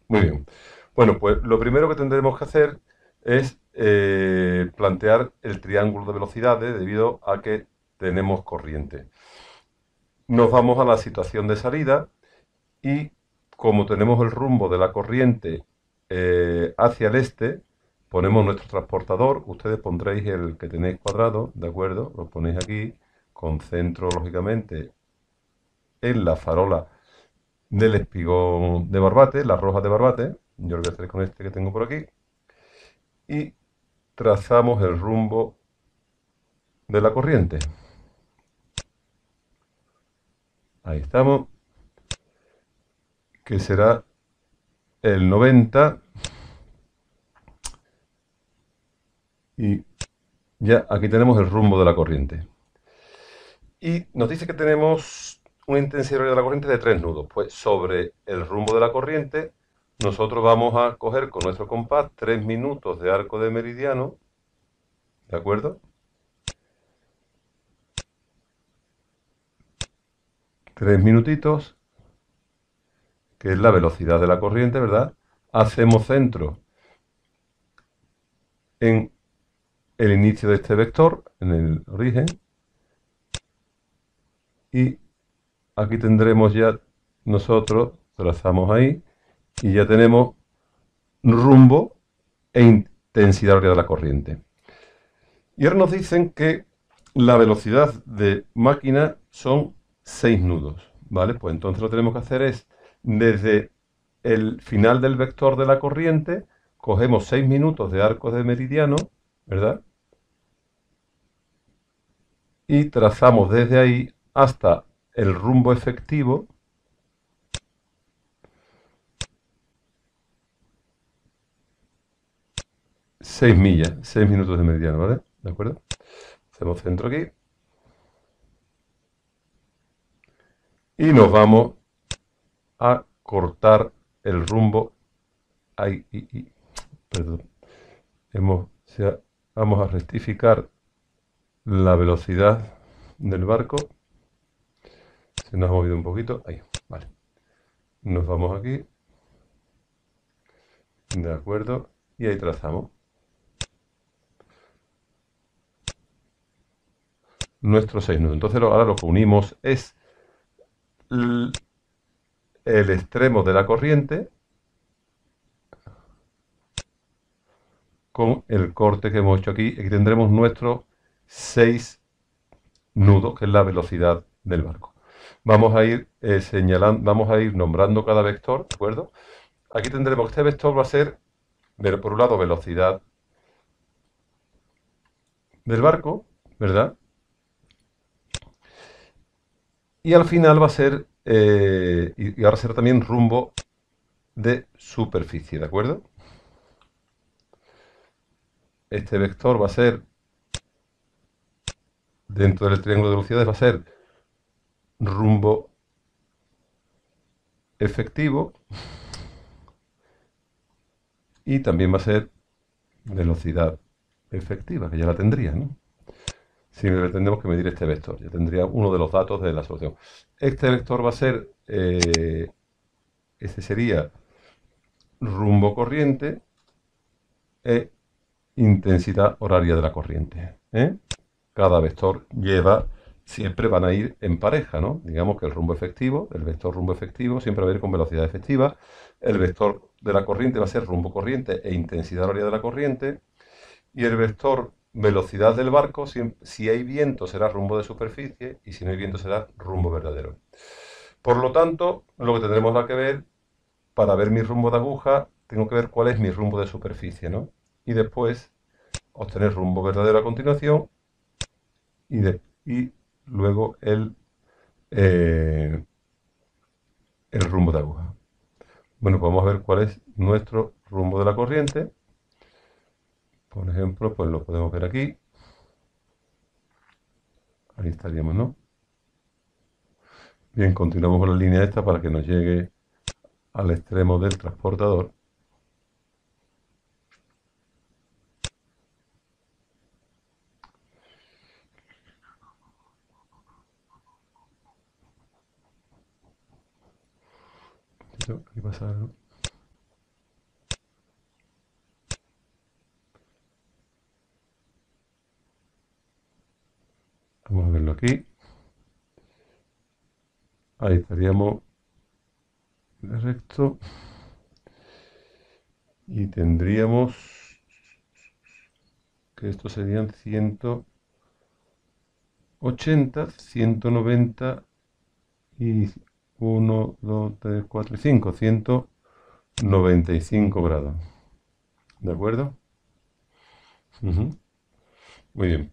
Muy bien. Bueno, pues lo primero que tendremos que hacer es plantear el triángulo de velocidades debido a que tenemos corriente. Nos vamos a la situación de salida y como tenemos el rumbo de la corriente hacia el este, ponemos nuestro transportador. Ustedes pondréis el que tenéis cuadrado, ¿de acuerdo? Lo ponéis aquí, con centro, lógicamente, en la farola del espigón de Barbate, las rojas de Barbate. Yo lo voy a hacer con este que tengo por aquí. Y trazamos el rumbo de la corriente. Ahí estamos, que será el 90. Y ya aquí tenemos el rumbo de la corriente. Y nos dice que tenemos una intensidad de la corriente de 3 nudos. Pues sobre el rumbo de la corriente, nosotros vamos a coger con nuestro compás 3 minutos de arco de meridiano, ¿de acuerdo? 3 minutitos, que es la velocidad de la corriente, ¿verdad? Hacemos centro en el inicio de este vector, en el origen, y aquí tendremos ya nosotros, trazamos ahí, y ya tenemos rumbo e intensidad horaria de la corriente. Y ahora nos dicen que la velocidad de máquina son 6 nudos, ¿vale? Pues entonces lo que tenemos que hacer es, desde el final del vector de la corriente, cogemos 6 minutos de arco de meridiano, ¿verdad? Y trazamos desde ahí hasta el rumbo efectivo, 6 millas, 6 minutos de meridiano, ¿vale? ¿De acuerdo? Hacemos centro aquí y nos vamos a cortar el rumbo. Ahí, perdón. Hemos, o sea, vamos a rectificar la velocidad del barco. Se nos ha movido un poquito. Ahí, vale. Nos vamos aquí. De acuerdo. Y ahí trazamos nuestros 6 nudos. Entonces ahora lo que unimos es el extremo de la corriente con el corte que hemos hecho aquí. Aquí tendremos nuestros 6 nudos, que es la velocidad del barco. Vamos a ir señalando, vamos a ir nombrando cada vector, ¿de acuerdo? Aquí tendremos que este vector va a ser, por un lado, velocidad del barco, ¿verdad? Y al final va a ser, y ahora será también rumbo de superficie, ¿de acuerdo? Este vector va a ser, dentro del triángulo de velocidades, va a ser rumbo efectivo y también va a ser velocidad efectiva, que ya la tendría, ¿no? Si le tendremos que medir este vector, ya tendría uno de los datos de la solución. Este vector va a ser, este sería rumbo corriente e intensidad horaria de la corriente, ¿eh? Cada vector lleva, siempre van a ir en pareja, ¿no? Digamos que el rumbo efectivo, el vector rumbo efectivo, siempre va a ir con velocidad efectiva. El vector de la corriente va a ser rumbo corriente e intensidad horaria de la corriente. Y el vector velocidad del barco, si hay viento será rumbo de superficie y si no hay viento será rumbo verdadero. Por lo tanto, lo que tendremos que ver, para ver mi rumbo de aguja, tengo que ver cuál es mi rumbo de superficie, ¿no? Y después obtener rumbo verdadero a continuación y luego eh, el rumbo de aguja. Bueno, pues vamos a ver cuál es nuestro rumbo de la corriente. Por ejemplo, pues lo podemos ver aquí. Ahí estaríamos, ¿no? Bien, continuamos con la línea esta para que nos llegue al extremo del transportador. Aquí pasa algo. Vamos a verlo aquí. Ahí estaríamos recto. Y tendríamos que estos serían 180, 190 y 1, 2, 3, 4 y 5. 195 grados. ¿De acuerdo? Ujú. Muy bien.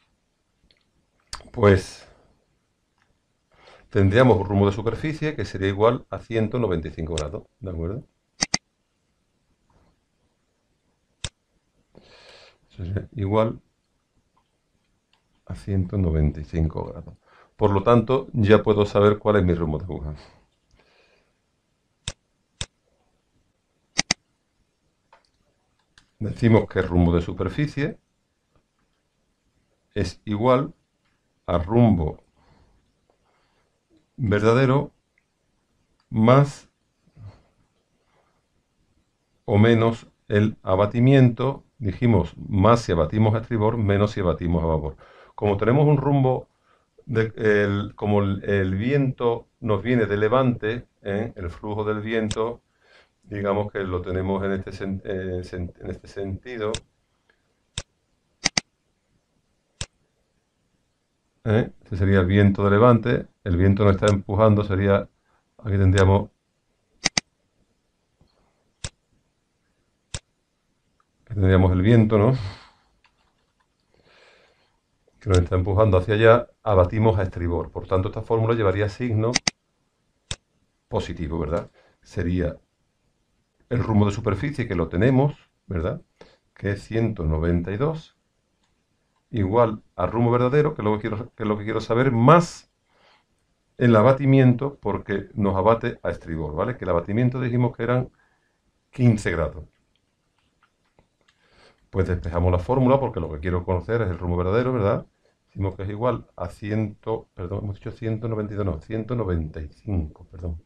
Pues tendríamos un rumbo de superficie que sería igual a 195 grados. ¿De acuerdo? Sería igual a 195 grados. Por lo tanto, ya puedo saber cuál es mi rumbo de aguja. Decimos que el rumbo de superficie es igual a rumbo verdadero más o menos el abatimiento. Dijimos más si abatimos a estribor, menos si abatimos a babor. Como tenemos un rumbo, como el viento nos viene de levante, el flujo del viento, digamos que lo tenemos en este sentido. Este sería el viento de levante. El viento nos está empujando, sería, aquí tendríamos el viento, ¿no? Que nos está empujando hacia allá, abatimos a estribor. Por tanto, esta fórmula llevaría signo positivo, ¿verdad? Sería el rumbo de superficie, que lo tenemos, ¿verdad? Que es 192, igual al rumbo verdadero, que es lo que quiero saber, más el abatimiento, porque nos abate a estribor, ¿vale? Que el abatimiento dijimos que eran 15 grados. Pues despejamos la fórmula, porque lo que quiero conocer es el rumbo verdadero, ¿verdad? Decimos que es igual a 100, perdón, hemos dicho 192, no, 195, perdón.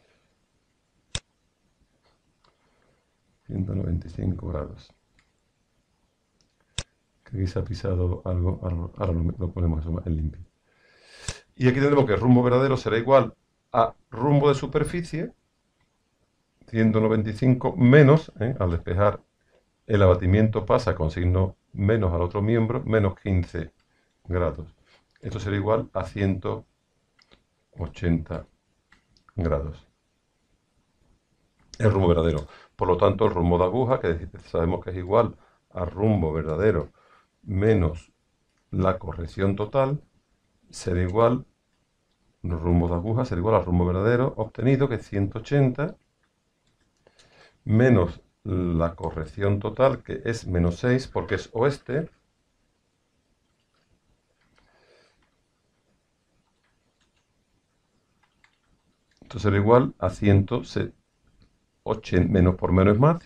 195 grados. Que aquí se ha pisado algo, ahora lo ponemos en limpio. Y aquí tendremos que el rumbo verdadero será igual a rumbo de superficie, 195 menos, al despejar el abatimiento pasa con signo menos al otro miembro, menos 15 grados. Esto será igual a 180 grados. El rumbo verdadero. Por lo tanto, el rumbo de aguja, que sabemos que es igual al rumbo verdadero menos la corrección total, será igual, el rumbo de aguja será igual al rumbo verdadero obtenido, que es 180, menos la corrección total, que es menos 6, porque es oeste. Esto será igual a 180, menos por menos es más,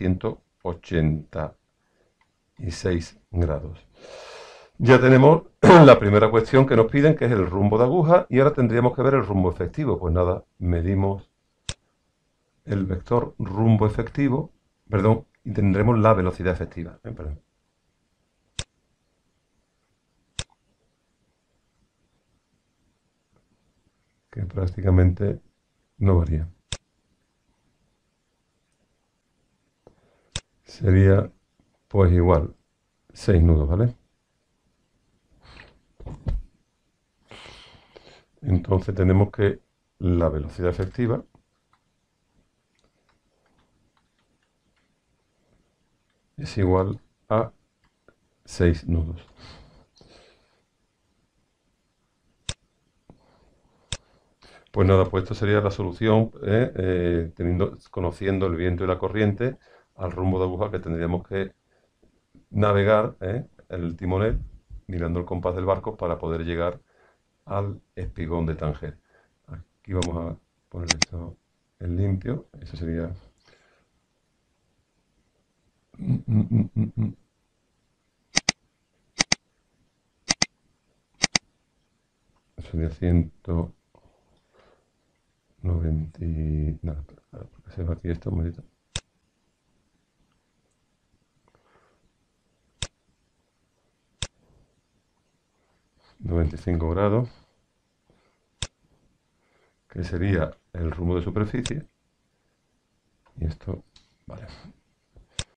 186 grados. Ya tenemos la primera cuestión que nos piden, que es el rumbo de aguja, y ahora tendríamos que ver el rumbo efectivo. Pues nada, medimos el vector rumbo efectivo, perdón, y tendremos la velocidad efectiva. Perdón. Que prácticamente no varía. Sería pues igual 6 nudos, ¿vale? Entonces tenemos que la velocidad efectiva es igual a 6 nudos. Pues nada, pues esto sería la solución, conociendo el viento y la corriente al rumbo de aguja que tendríamos que navegar, el timonel, mirando el compás del barco para poder llegar al espigón de Tánger. Aquí vamos a poner esto en limpio, eso sería... Sería 190... Nada, porque se va aquí esto un momentito. 95 grados, que sería el rumbo de superficie. Y esto, vale.